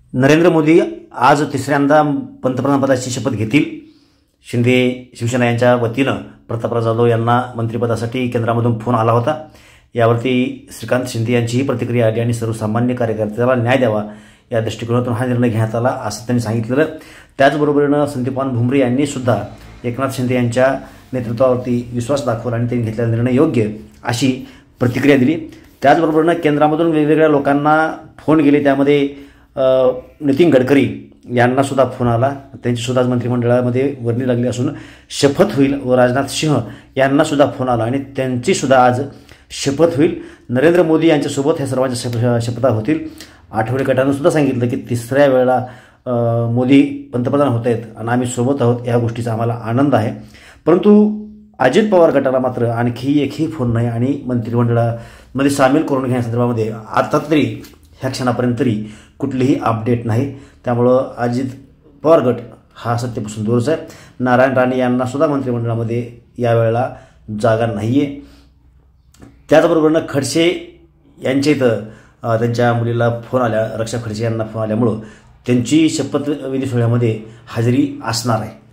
नरेंद्र मोदी आज तिसऱ्यांदा पंतप्रधानपदाची शपथ घेतील। शिंदे शिवसेना यांच्या वतीनं प्रतापराव जाधव यांना मंत्रिपदासाठी केंद्रामधून फोन आला होता। यावरती श्रीकांत शिंदे यांचीही प्रतिक्रिया आली आणि सर्वसामान्य कार्यकर्त्याला न्याय द्यावा या दृष्टिकोनातून हा निर्णय घेण्यात आला असं त्यांनी सांगितलं। त्याचबरोबरीनं संदीपान भुमरे यांनी सुद्धा एकनाथ शिंदे यांच्या नेतृत्वावरती विश्वास दाखवला आणि त्यांनी घेतलेला निर्णय योग्य अशी प्रतिक्रिया दिली। त्याचबरोबरीनं केंद्रामधून वेगवेगळ्या लोकांना फोन गेले, त्यामध्ये नितीन गडकरी यांना सुद्धा फोन आला, त्यांची सुद्धा मंत्रिमंडळामध्ये वर्णी लागली असून शपथ होईल व राजनाथ सिंह यांना सुद्धा फोन आला आणि त्यांची सुद्धा आज शपथ होईल। नरेंद्र मोदी यांच्यासोबत हे सर्वांच्या शपथा होतील। आठवले गटानं सुद्धा सांगितलं की तिसऱ्या वेळेला मोदी पंतप्रधान होत आहेत आणि आम्ही सोबत आहोत, या गोष्टीचा आम्हाला आनंद आहे। परंतु अजित पवार गटाला मात्र आणखी एकही फोन नाही आणि मंत्रिमंडळामध्ये सामील करून घेण्यासंदर्भामध्ये आता तरी ह्या क्षणापर्यंत तरी कुठलीही अपडेट नाही। त्यामुळं अजित पवार गट हा सत्तेपासून दूरच आहे। नारायण राणे यांना सुद्धा मंत्रिमंडळामध्ये यावेळेला जागा नाही आहे। त्याचबरोबरनं खडसे यांच्या इथं त्यांच्या मुलीला फोन आल्या, रक्षा खडसे यांना फोन आल्यामुळं त्यांची शपथविधी सोहळ्यामध्ये हजेरी असणार आहे।